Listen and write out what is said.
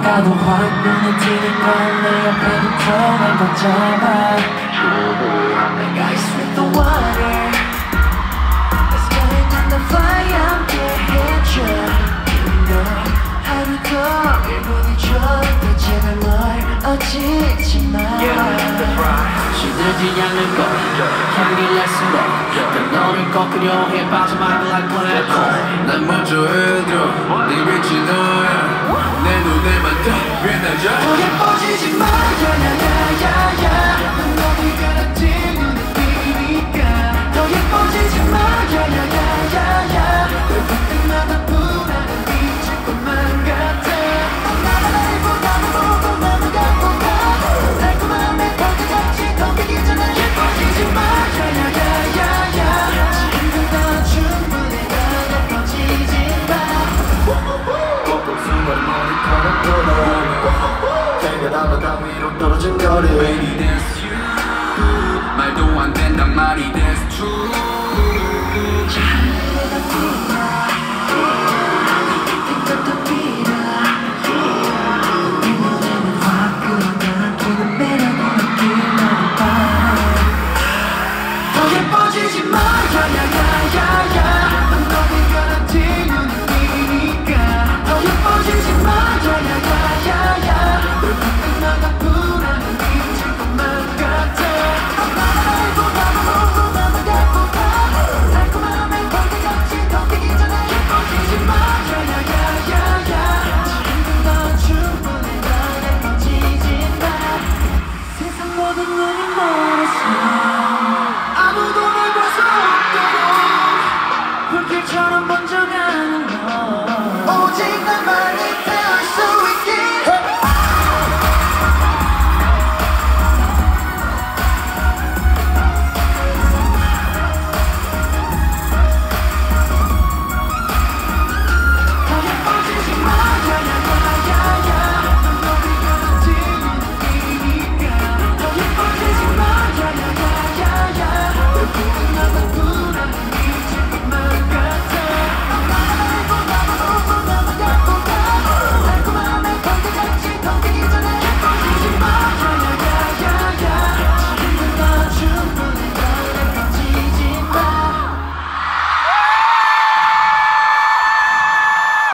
가도 확 눈에 띄니까 내 옆에 붙어 날 꼭 잡아. 내가 is with the water. Let's get it on the fly 함께 해줘. 하루 더 1분이 줘. 제발 널 어지지 마. 시들지 않는 것 향기 날수록 난 너를 꺾으려 해 빠져 말고 like black hole. 난 먼저 해줘 네 빛이 너야 내 눈에만 다 빛나자. 더 예뻐지지 마 야야야야야. 넌 어디가나 네 눈에 띄니까 더 예뻐지지 마 야야야야야. 널 볼 때마다 불안해 미칠 것만 같아. 나를 보다 보고 넘어가고 가 달콤한 내 덕지같이 덤비기 전에 예뻐지지 마 야야야야야. 지금 더 충분해 더 예뻐지지 마. 꼭꼭 숨어린 머리카락 돌아 생각하다 당 위로 떨어진 거리. Baby that's you 말도 안 된단 말이 that's true.